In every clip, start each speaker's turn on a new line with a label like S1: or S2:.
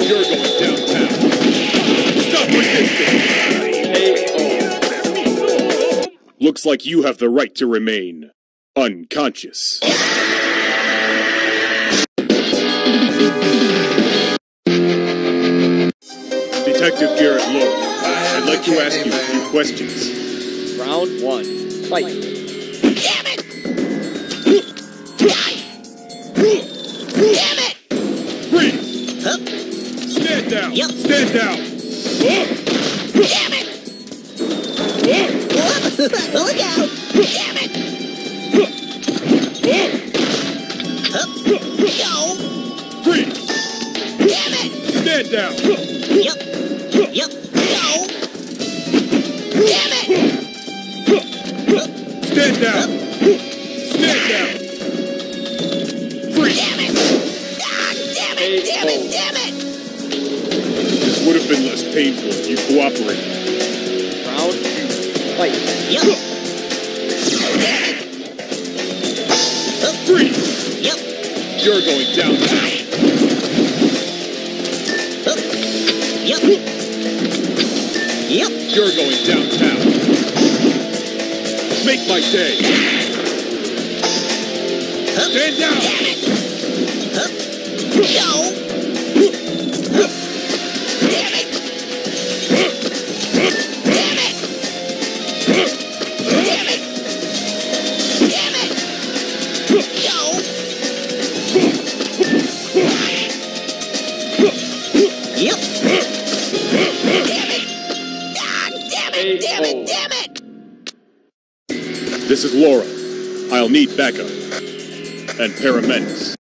S1: You're going downtown. Stop resisting! Looks like you have the right to remain unconscious. Detective Garret Laurel, I'd like to ask you a few questions.
S2: Round 1. Fight.
S3: Damn it! Damn it!
S1: Freeze!
S3: Huh?
S1: Stand down!
S3: Yep.
S1: Stand down!
S3: Damn it! Look out! Damn it! Go!
S1: Freeze!
S3: Damn it!
S1: Stand down!
S3: Yep. Yep. Go! Damn it!
S1: Stand down! Stand down! Freeze!
S3: Damn it! Ah, damn it! Damn it! Damn it!
S1: This would have been less painful if you cooperated.
S2: Round 2. Fight.
S3: Yep. Damn it!
S1: Freeze!
S3: Yep.
S1: You're going downtown.
S3: Yep. Yep.
S1: You're going downtown. Make my day. Stand down.
S3: Damn it! Go! Damn it! Damn it! Damn it! Damn it! Go! Yep. Damn it! Ah, damn it! Damn it! Damn it!
S1: This is Laura. I'll need backup. And paramedics.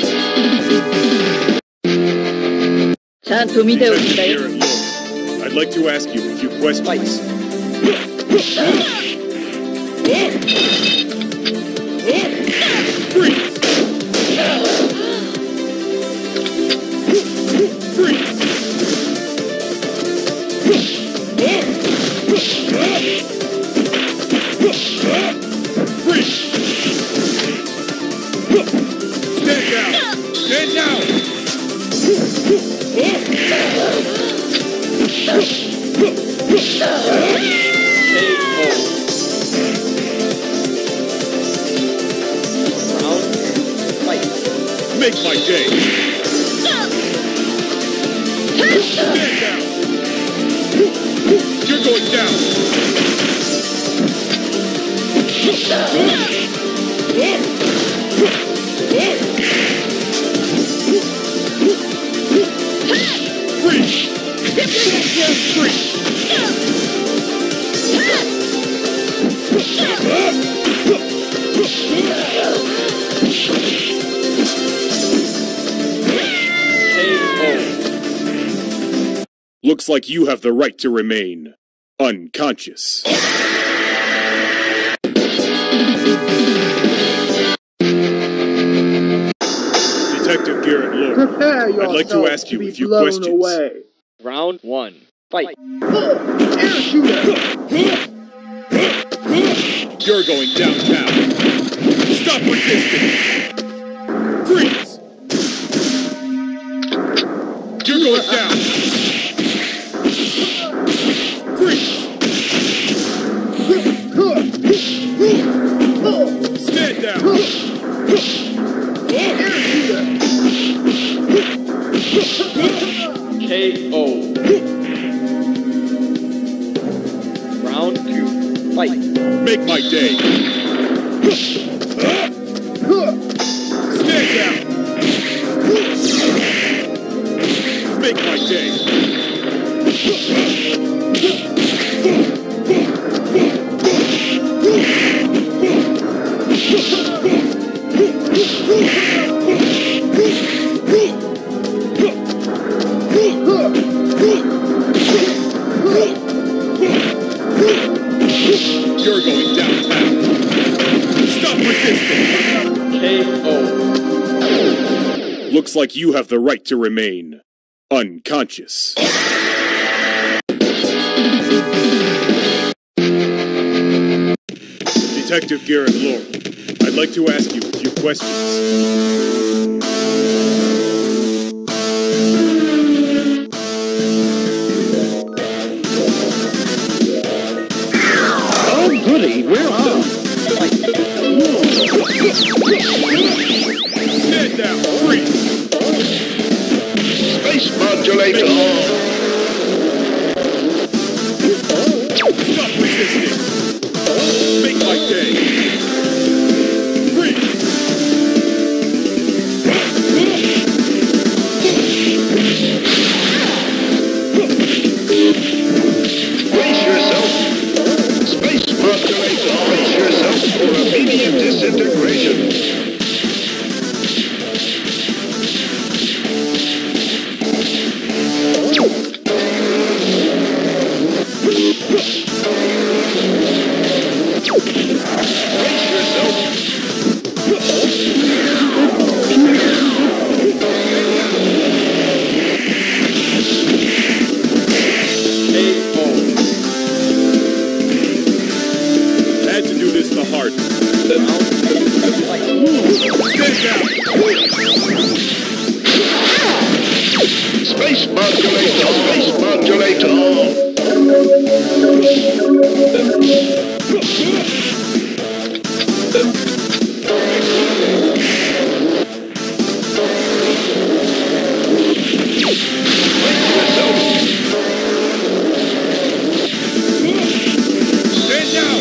S4: ちゃんと見ておくんだ
S1: Here
S4: よ。
S1: at Laurel, I'd like to ask you a few questions. Freeze! Freeze! Freeze! Stand down! Stand down!
S2: Round 2. Fight.
S1: Make my day! Stand down! You're going down! Freeze! Freeze! Looks like you have the right to remain unconscious. Detective Garret Laurel,
S5: Prepare yourself
S1: I'd like to ask you
S5: be
S1: a few
S5: blown
S1: questions.
S5: away.
S2: Round 1. Fight.
S5: Air shooter!
S1: You're going downtown. Stop resisting. Freeze! You're going down. Freeze! Stand down.
S5: Air shooter!
S2: KO. Round 2. Fight.
S1: Make my day. Stand down. Make my day. You're going downtown. Stop resisting.
S2: KO.
S1: Looks like you have the right to remain unconscious. Detective Garret Laurel, I'd like to ask you a few questions.
S5: modulator.
S1: Stop resisting! Make my day! Freeze!
S5: Brace yourself. Space modulator. Brace yourself for immediate disintegration.
S1: Had to do this the hard way. Stand down!
S5: Space modulator. Space modulator.
S1: Stand down!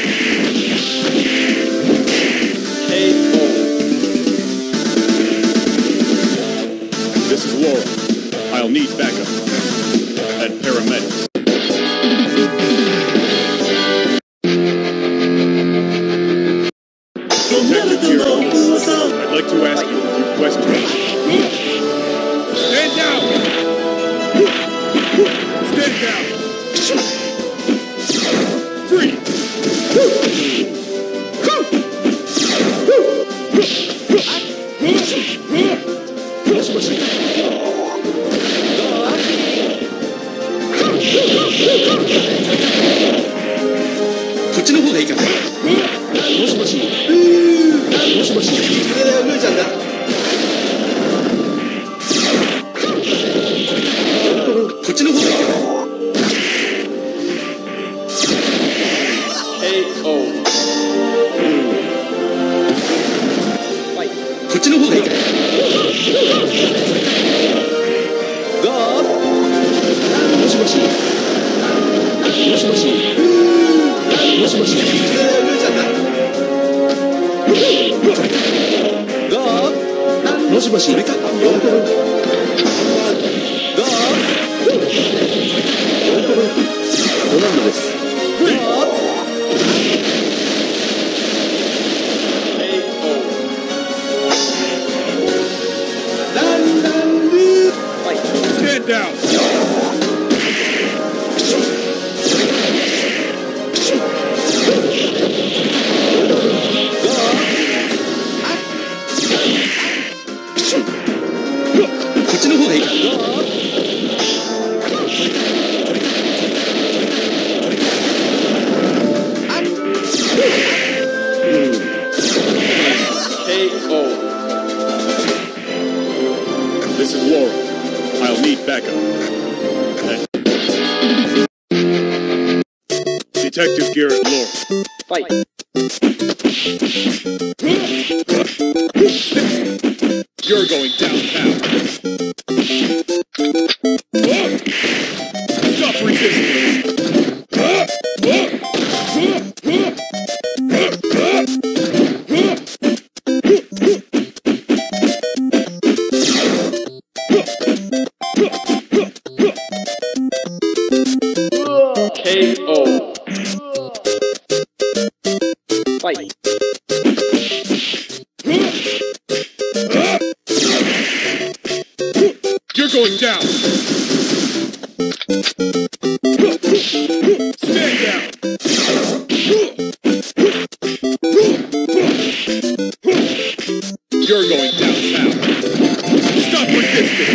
S1: This is Laurel. I'll need backup. And paramedics. Detective Garret, I'd like to ask you a few questions. Stand down! Stand down! Freeze! Stand down! This is Laurel. I'll need backup. Detective Garret Laurel.
S2: Fight.
S1: You're going downtown. Stop resisting.
S2: K.O. Fight.
S1: You're going down. Stand down. You're going downtown. Stop resisting.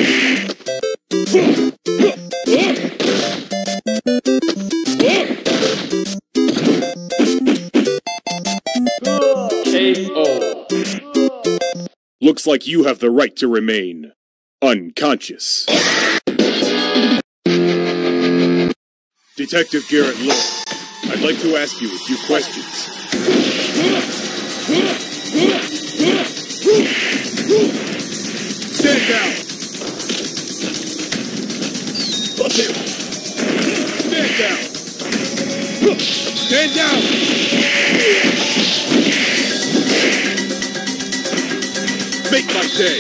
S2: K.O.
S1: Looks like you have the right to remain unconscious. Detective Garret Laurel, I'd like to ask you a few questions. Stand down! Stand down! Stand down! Make my day!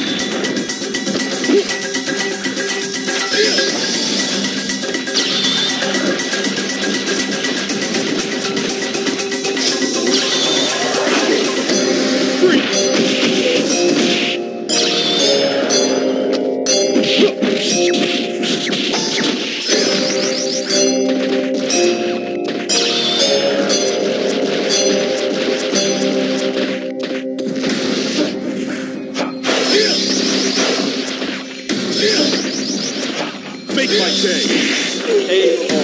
S1: Make my day!
S2: K.O.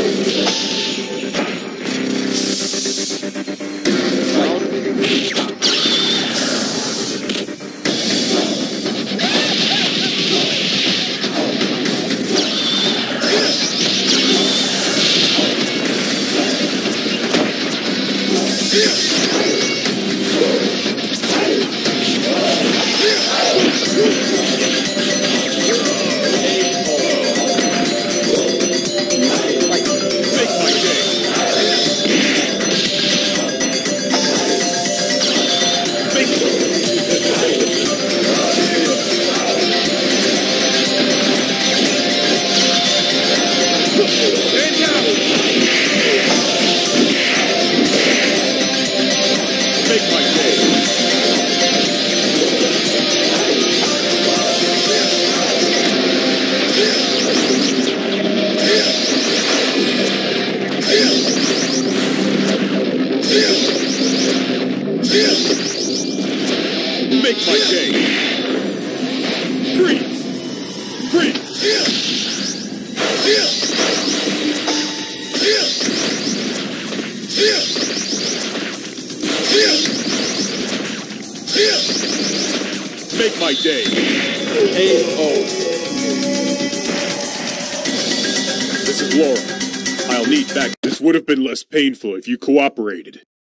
S1: Make my day! Freeze! Freeze! Make my day!
S2: K.O.
S1: This is Laurel. I'll need back. This would have been less painful if you cooperated.